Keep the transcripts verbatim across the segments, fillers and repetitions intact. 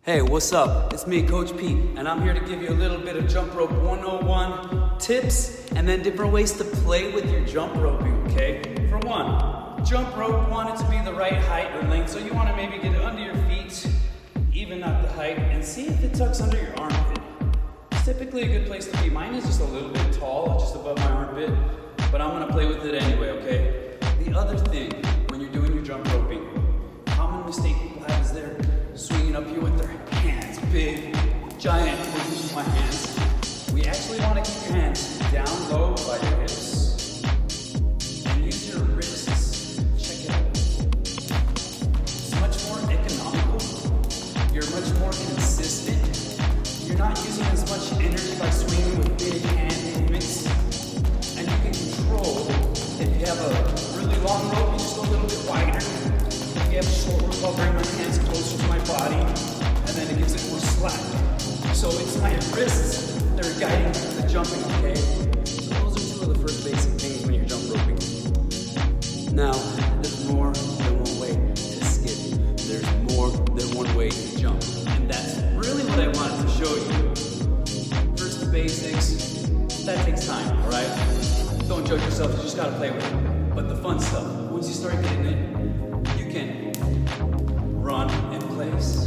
Hey, what's up? It's me, Coach Pete, and I'm here to give you a little bit of jump rope one oh one tips and then different ways to play with your jump roping, okay? For one, jump rope want it to be the right height or length, so you want to maybe get it under your feet, even out the height, and see if it tucks under your armpit. It's typically a good place to be. Mine is just a little bit tall, just above my armpit, but I'm going to play with it anyway, okay? The other thing, when you're doing your jump roping, common mistake people have is they're swinging up here with their hands, big, giant moves with my hands. We actually want to keep your hands down low by your hips and use your wrists. Check it out. It's much more economical. You're much more consistent. You're not using as much energy by swinging with big hand movements. And you can control, if you have a really long rope, you just go a little bit wider. If you have a short rope, I'll bring my hands closer to my body, and then it gives it more slack. So it's my wrists that are guiding the jumping, okay? So those are two of the first basic things when you're jump roping. Now, there's more than one way to skip. There's more than one way to jump. And that's really what I wanted to show you. First the basics, that takes time, all right? Don't judge yourself, you just gotta play with it. But the fun stuff, once you start getting it, you can run in place.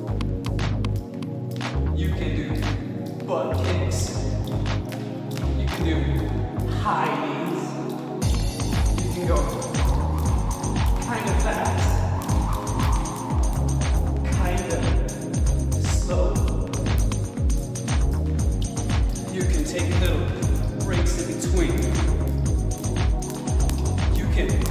You can do butt kicks. You can do high knees. You can go kind of fast, kind of slow. You can take little breaks in between. You can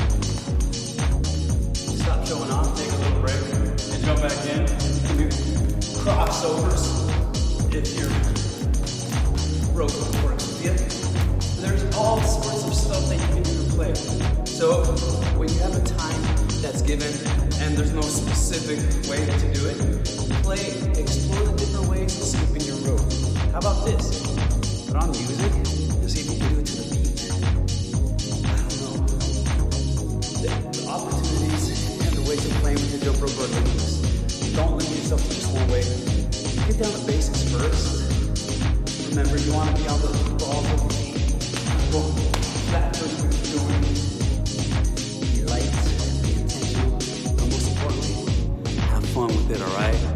stop showing off, take a little break, and jump back in. You can do crossovers if your rope works with you. There's all sorts of stuff that you can do to play. So when you have a time that's given and there's no specific way to do it, play, explore the different ways of skipping your rope. How about this? Put on music and see if you can do it to the beat. I don't know. The, the opportunities and the ways of playing with your jump rope are limitless. Don't limit yourself to just one way. Get down to basics first. Remember, you want to be on the balls of the feet. Well, that's what you're doing. Be light, be intentional, but most importantly, have fun with it, alright?